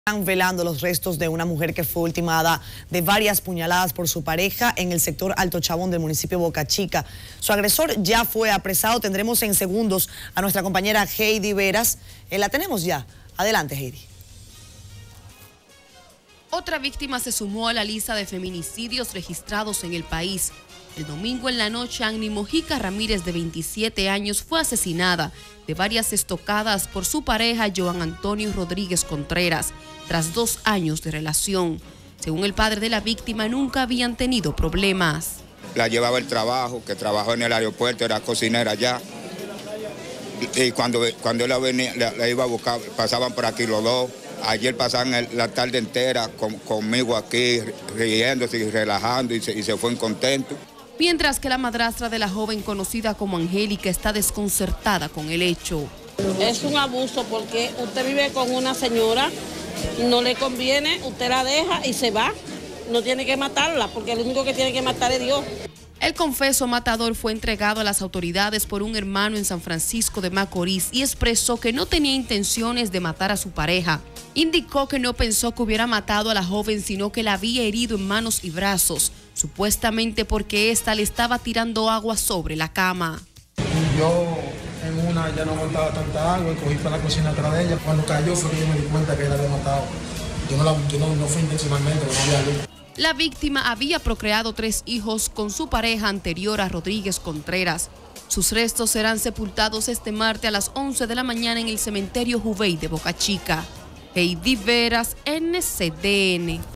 Están velando los restos de una mujer que fue ultimada de varias puñaladas por su pareja en el sector Alto Chabón del municipio Boca Chica. Su agresor ya fue apresado. Tendremos en segundos a nuestra compañera Heidi Veras. La tenemos ya. Adelante, Heidi. Otra víctima se sumó a la lista de feminicidios registrados en el país. El domingo en la noche, Anny Mojica Ramírez, de 27 años, fue asesinada de varias estocadas por su pareja, Joan Antonio Rodríguez Contreras, tras 2 años de relación. Según el padre de la víctima, nunca habían tenido problemas. La llevaba al trabajo, que trabajó en el aeropuerto, era cocinera allá. Y cuando él la venía, la iba a buscar, pasaban por aquí los dos. Ayer pasaban la tarde entera conmigo aquí, riéndose y relajando, y se fueron contentos. Mientras que la madrastra de la joven, conocida como Angélica, está desconcertada con el hecho. Es un abuso porque usted vive con una señora, no le conviene, usted la deja y se va. No tiene que matarla porque el único que tiene que matar es Dios. El confeso matador fue entregado a las autoridades por un hermano en San Francisco de Macorís y expresó que no tenía intenciones de matar a su pareja. Indicó que no pensó que hubiera matado a la joven, sino que la había herido en manos y brazos, supuestamente porque ésta le estaba tirando agua sobre la cama. Yo en una ya no aguantaba tanta agua y cogí para la cocina atrás de ella. Cuando cayó fue que yo me di cuenta que la había matado. Yo no fue intencionalmente, no había luz. La víctima había procreado 3 hijos con su pareja anterior a Rodríguez Contreras. Sus restos serán sepultados este martes a las 11 de la mañana en el cementerio Juvey de Boca Chica. Heidi Veras, NCDN.